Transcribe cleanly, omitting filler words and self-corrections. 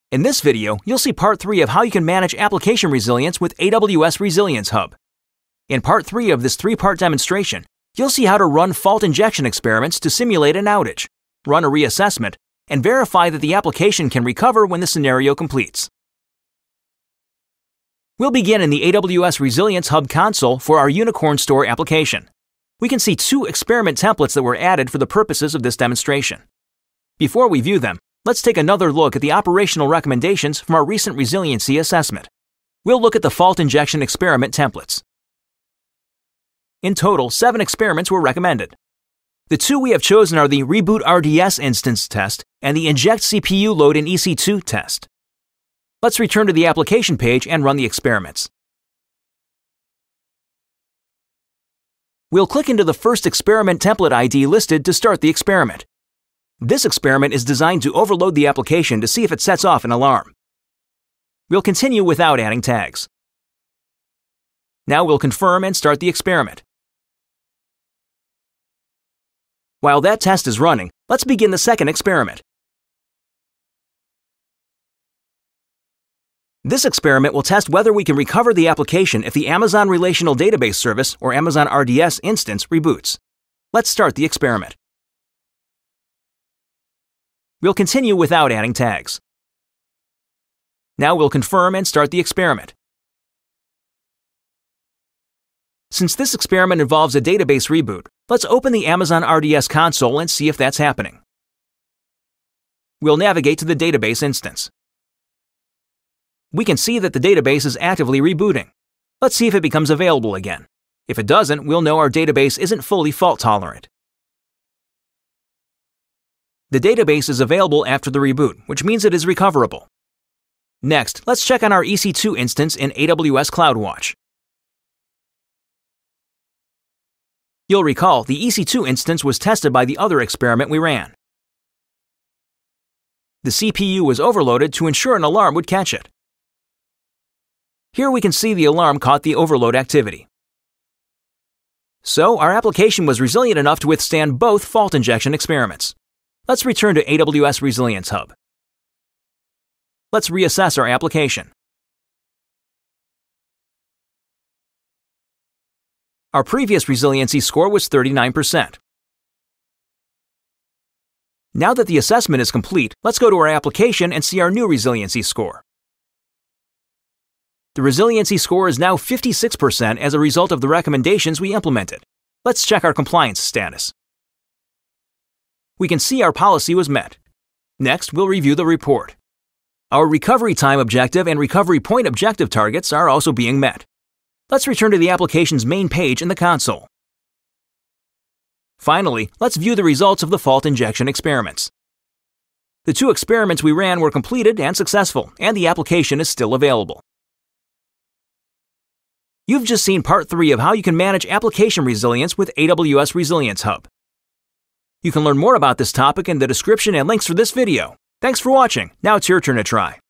In this video, you'll see Part 3 of how you can manage application resilience with AWS Resilience Hub. In Part 3 of this 3-part demonstration, you'll see how to run fault injection experiments to simulate an outage, run a reassessment, and verify that the application can recover when the scenario completes. We'll begin in the AWS Resilience Hub console for our Unicorn Store application. We can see 2 experiment templates that were added for the purposes of this demonstration. Before we view them, let's take another look at the operational recommendations from our recent resiliency assessment. We'll look at the fault injection experiment templates. In total, 7 experiments were recommended. The 2 we have chosen are the Reboot RDS instance test and the Inject CPU Load in EC2 test. Let's return to the application page and run the experiments. We'll click into the first experiment template ID listed to start the experiment. This experiment is designed to overload the application to see if it sets off an alarm. We'll continue without adding tags. Now we'll confirm and start the experiment. While that test is running, let's begin the second experiment. This experiment will test whether we can recover the application if the Amazon Relational Database Service or Amazon RDS instance reboots. Let's start the experiment. We'll continue without adding tags. Now we'll confirm and start the experiment. Since this experiment involves a database reboot, let's open the Amazon RDS console and see if that's happening. We'll navigate to the database instance. We can see that the database is actively rebooting. Let's see if it becomes available again. If it doesn't, we'll know our database isn't fully fault-tolerant. The database is available after the reboot, which means it is recoverable. Next, let's check on our EC2 instance in AWS CloudWatch. You'll recall the EC2 instance was tested by the other experiment we ran. The CPU was overloaded to ensure an alarm would catch it. Here we can see the alarm caught the overload activity. So, our application was resilient enough to withstand both fault injection experiments. Let's return to AWS Resilience Hub. Let's reassess our application. Our previous resiliency score was 39%. Now that the assessment is complete, let's go to our application and see our new resiliency score. The resiliency score is now 56% as a result of the recommendations we implemented. Let's check our compliance status. We can see our policy was met. Next, we'll review the report. Our recovery time objective and recovery point objective targets are also being met. Let's return to the application's main page in the console. Finally, let's view the results of the fault injection experiments. The 2 experiments we ran were completed and successful, and the application is still available. You've just seen Part 3 of how you can manage application resilience with AWS Resilience Hub. You can learn more about this topic in the description and links for this video. Thanks for watching. Now it's your turn to try.